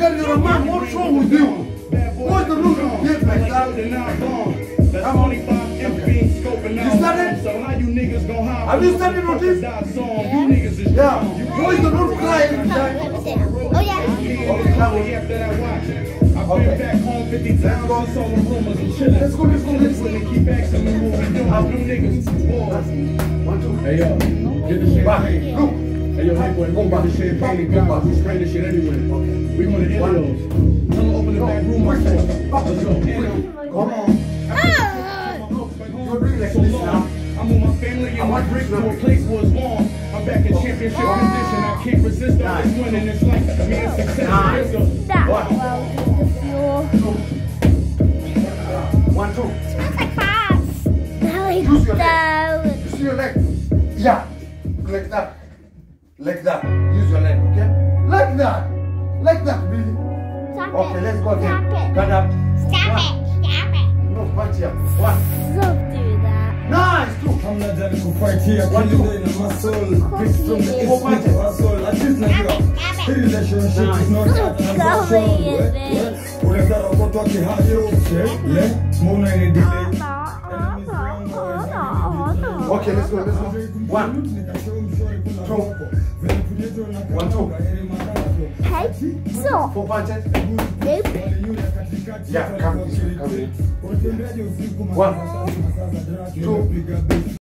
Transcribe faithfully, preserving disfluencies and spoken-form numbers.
said you're a man. What's wrong with you? What's the look of you like that? Come on. You started? Have you started on this? Yeah. Who is the road crying? Oh yeah. Okay, come on. Okay. Let's go. Let's go, let's go, let's go. One, two. Hey, yo. Get the shit back. Look. Hey, yo, hey, boy, go back the champagne and go back. We spray this shit anyway. Okay. We want to end those. Tell them open the back room. Let's go. Come on. You're doing like this now. I'm with my family and my brick to a place was warm. I'm back in championship condition. I can't resist all this winning. It's like me and success. Stop. One, two. Smells like farts. Use your leg. You see your leg? Yeah. Like that. Like that. Use your leg, okay? Like that. Like that, really. Stop Okay, it. let's go again. Stop it. Cut up. Stop One. it. Stop it. No, punch here. One. Don't do that. Nice, two. I'm not done to fight here. One, two. In my soul. Big from the east to my soul. I just like you. The relationship is not that. I'm not sure. What if that about what you have to say? Let's move on in the delay. Okay, let's go, let's go. One. Two. One, two. Hey, so. Four punches. Nope. Yeah, come this way, come here. One. Two.